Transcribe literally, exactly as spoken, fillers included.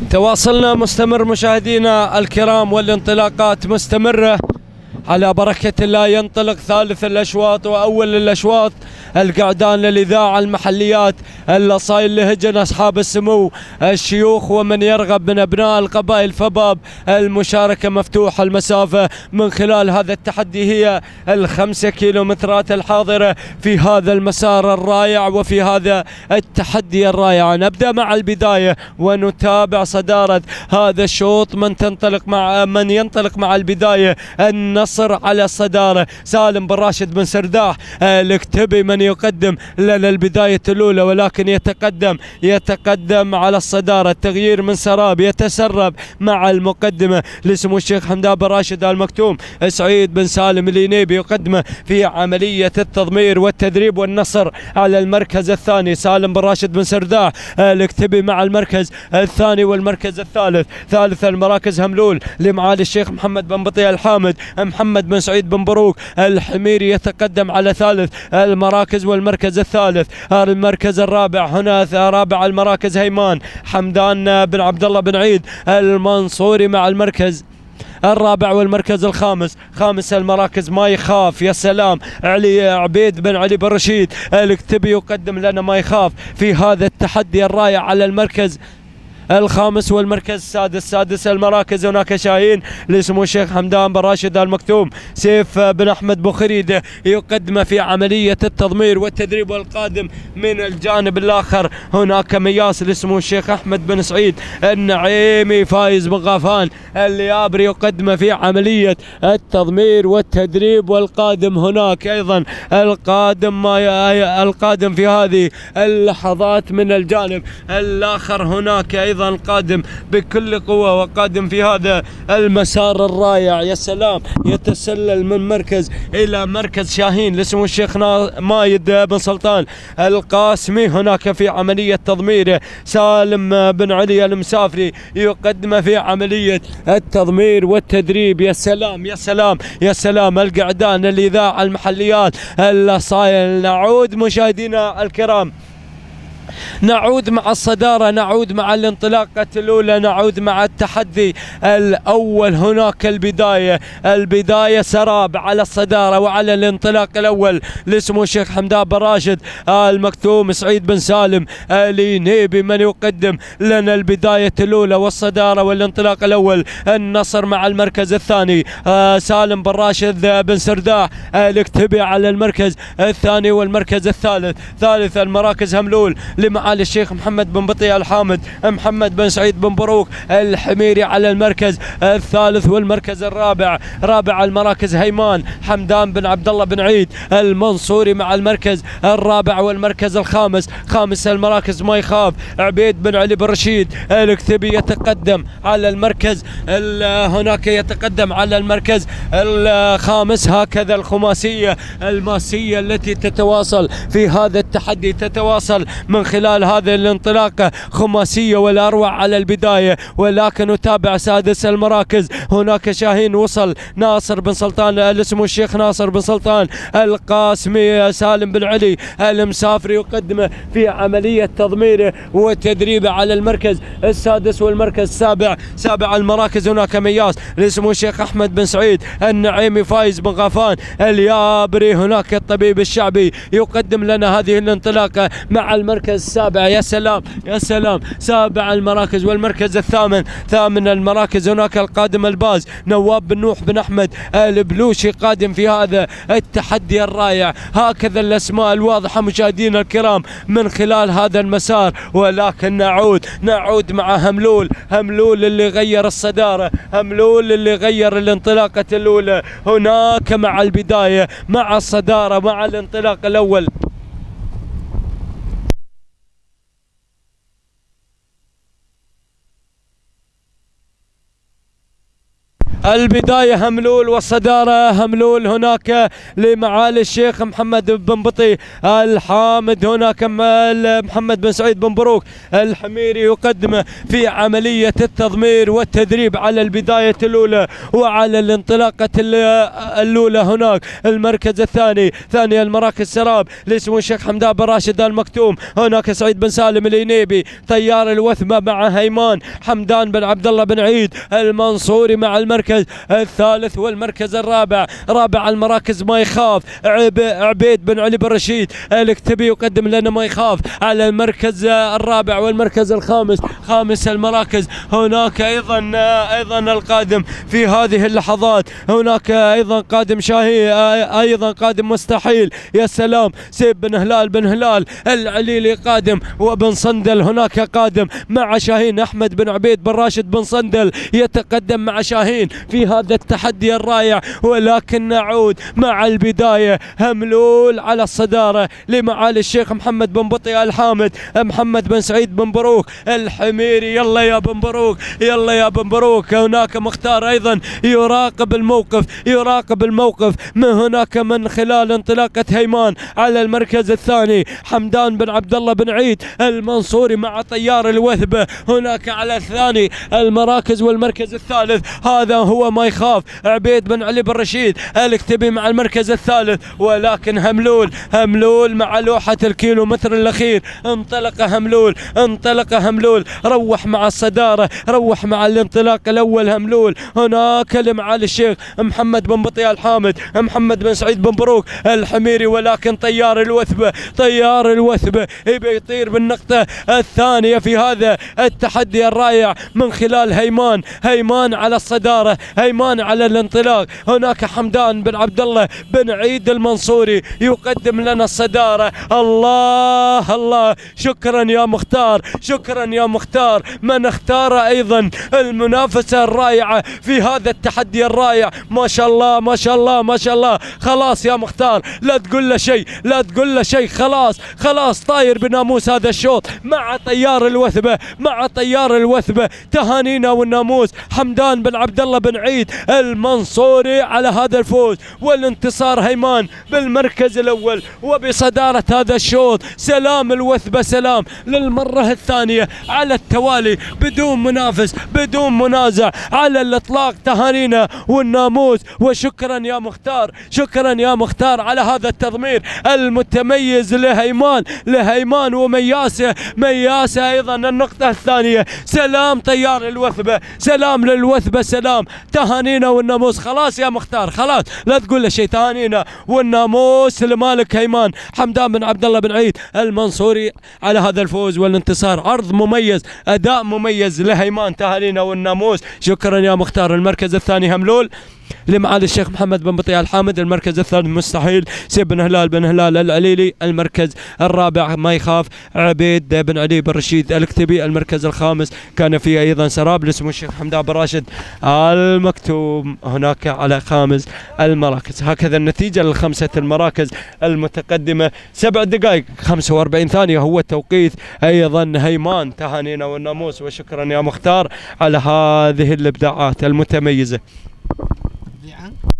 تواصلنا مستمر مشاهدينا الكرام، والانطلاقات مستمرة على بركة الله. ينطلق ثالث الأشواط وأول الأشواط القعدان للإذاعة، المحليات، الأصايل لهجن أصحاب السمو، الشيوخ ومن يرغب من أبناء القبائل فباب المشاركة مفتوح المسافة من خلال هذا التحدي. هي الخمسة كيلومترات الحاضرة في هذا المسار الرائع وفي هذا التحدي الرائع. نبدأ مع البداية ونتابع صدارة هذا الشوط. من تنطلق مع من ينطلق مع البداية النصر على الصدارة، سالم بن راشد بن سرداح الاكتبي من يقدم لنا البداية الأولى، ولكن يتقدم يتقدم على الصدارة. التغيير من سراب يتسرب مع المقدمة لسمو الشيخ حمدان بن راشد آل مكتوم. سعيد بن سالم الينيبي يقدمه في عملية التضمير والتدريب والنصر على المركز الثاني. سالم بن راشد بن سرداح الاكتبي مع المركز الثاني والمركز الثالث. ثالث المراكز هملول لمعالي الشيخ محمد بن بطيء الحامد. محمد بن سعيد بن بروك الحميري يتقدم على ثالث المراكز والمركز الثالث. المركز الرابع هنا رابع المراكز هيمان حمدان بن عبد الله بن عيد المنصوري مع المركز الرابع والمركز الخامس. خامس المراكز ما يخاف، يا سلام، علي عبيد بن علي بن رشيد الاكتبي يقدم لنا ما يخاف في هذا التحدي الرائع على المركز الخامس والمركز السادس. سادس المراكز هناك شاهين لسمو الشيخ حمدان بن راشد آل مكتوم. سيف بن احمد بوخريد يقدم في عمليه التضمير والتدريب. والقادم من الجانب الاخر هناك مياس لسمو الشيخ احمد بن سعيد النعيمي. فايز بن غافان اليابري يقدم في عمليه التضمير والتدريب. والقادم هناك ايضا القادم ما القادم في هذه اللحظات من الجانب الاخر هناك ايضا القادم بكل قوة وقادم في هذا المسار الرائع. يا سلام، يتسلل من مركز إلى مركز شاهين لسمو الشيخ مايد بن سلطان القاسمي. هناك في عملية تضمير سالم بن علي المسافري يقدم في عملية التضمير والتدريب. يا سلام يا سلام يا سلام، القعدان، الإذاعة، المحليات، الأصايل. نعود مشاهدينا الكرام، نعود مع الصدارة، نعود مع الانطلاقة الأولى، نعود مع التحدي الأول. هناك البداية البداية سراب على الصدارة وعلى الانطلاق الأول لسمو الشيخ حمدان بن راشد آل مكتوم. سعيد بن سالم الينيبي من يقدم لنا البداية الأولى والصدارة والانطلاق الأول. النصر مع المركز الثاني. آه سالم بن راشد بن سرداح الاكتبي على المركز الثاني والمركز الثالث. ثالث المراكز هملول لمعالي الشيخ محمد بن بطيء الحامد. محمد بن سعيد بن بروك الحميري على المركز الثالث والمركز الرابع. رابع المراكز هيمان حمدان بن عبد الله بن عيد المنصوري مع المركز الرابع والمركز الخامس. خامس المراكز ما يخاف عبيد بن علي بن رشيد الاكتبي يتقدم على المركز هناك يتقدم على المركز الخامس. هكذا الخماسية الماسية التي تتواصل في هذا التحدي، تتواصل من خلال هذه الانطلاقة خماسية والأروع على البداية. ولكن نتابع سادس المراكز. هناك شاهين وصل ناصر بن سلطان اسمه الشيخ ناصر بن سلطان القاسمي. سالم بن علي المسافري يقدمه في عملية تضميره وتدريبه على المركز السادس والمركز السابع. سابع المراكز هناك مياس لاسمه الشيخ أحمد بن سعيد النعيمي. فايز بن غافان اليابري. هناك الطبيب الشعبي يقدم لنا هذه الانطلاقة مع المركز السابع. يا سلام يا سلام، سابع المراكز والمركز الثامن. ثامن المراكز هناك القادم الباز نواب بن نوح بن احمد البلوشي قادم في هذا التحدي الرائع. هكذا الاسماء الواضحه مشاهدينا الكرام من خلال هذا المسار. ولكن نعود نعود مع هملول. هملول اللي غير الصداره، هملول اللي غير الانطلاقه الاولى. هناك مع البدايه مع الصداره مع الانطلاق الاول. البداية هملول والصدارة هملول هناك لمعالي الشيخ محمد بن بطي الحامد، هناك محمد بن سعيد بن بروك الحميري يقدم في عملية التضمير والتدريب على البداية الأولى وعلى الانطلاقة الأولى. هناك المركز الثاني ثاني المراكز سراب لاسمه الشيخ حمدان بن راشد المكتوم، هناك سعيد بن سالم الينيبي طيار الوثبة مع هيمان حمدان بن عبد الله بن عيد المنصوري مع المركز الثالث والمركز الرابع. رابع المراكز ما يخاف عبيد بن علي بن رشيد الاكتبي يقدم لنا ما يخاف على المركز الرابع والمركز الخامس. خامس المراكز هناك ايضا ايضا القادم في هذه اللحظات، هناك ايضا قادم شاهي ايضا قادم مستحيل، يا سلام، سيب بن هلال بن هلال العليلي قادم، وبن صندل هناك قادم مع شاهين. احمد بن عبيد بن راشد بن صندل يتقدم مع شاهين في هذا التحدي الرائع. ولكن نعود مع البداية هملول على الصدارة لمعالي الشيخ محمد بن بطي الحامد، محمد بن سعيد بن بروك الحميري، يلا يا بن بروك يلا يا بن بروك. هناك مختار ايضا يراقب الموقف يراقب الموقف من هناك من خلال انطلاقة هيمان على المركز الثاني. حمدان بن عبد الله بن عيد المنصوري مع طيار الوثبة هناك على الثاني المراكز والمركز الثالث. هذا هو ما يخاف عبيد بن علي بن رشيد الاكتبي مع المركز الثالث. ولكن هملول هملول مع لوحة الكيلو متر الأخير انطلق هملول انطلق هملول روح مع الصدارة روح مع الانطلاق الأول. هملول هناك لمعالي الشيخ محمد بن بطي الحامد، محمد بن سعيد بن بروك الحميري. ولكن طيار الوثبة طيار الوثبة يبي يطير بالنقطة الثانية في هذا التحدي الرائع من خلال هيمان هيمان على الصدارة هيمان على الانطلاق. هناك حمدان بن عبد الله بن عيد المنصوري يقدم لنا الصدارة. الله الله، شكرا يا مختار شكرا يا مختار من اختار ايضا المنافسة الرائعة في هذا التحدي الرائع. ما شاء الله ما شاء الله ما شاء الله. خلاص يا مختار لا تقول له شيء لا تقول له شيء، خلاص خلاص طاير بناموس هذا الشوط مع طيار الوثبة مع طيار الوثبة. تهانينا والناموس حمدان بن عبد الله بن عيد المنصوري على هذا الفوز والانتصار. هيمان بالمركز الاول وبصدارة هذا الشوط. سلام الوثبة سلام للمرة الثانية على التوالي بدون منافس بدون منازع على الاطلاق. تهانينا والناموس وشكرا يا مختار شكرا يا مختار على هذا التضمير المتميز لهيمان لهيمان ومياسه مياسه ايضا النقطة الثانية. سلام طيار الوثبة سلام للوثبة سلام. تهانينا والناموس. خلاص يا مختار خلاص لا تقول له شيء. تهانينا والناموس لمالك هيمان حمدان بن عبد الله بن عيد المنصوري على هذا الفوز والانتصار. عرض مميز اداء مميز لهيمان. تهانينا والناموس. شكرا يا مختار. المركز الثاني هملول لمعالي الشيخ محمد بن بطي الحامد، المركز الثالث مستحيل سيب بن هلال بن هلال العليلي، المركز الرابع ما يخاف عبيد بن علي بن رشيد الاكتبي، المركز الخامس كان فيه ايضا سراب لاسمه الشيخ حمدان بن راشد المكتوم هناك على خامس المراكز. هكذا النتيجة للخمسة المراكز المتقدمة. سبع دقائق خمسة وأربعين ثانية هو التوقيت ايضا. هيمان تهانينا والناموس وشكرا يا مختار على هذه الابداعات المتميزة.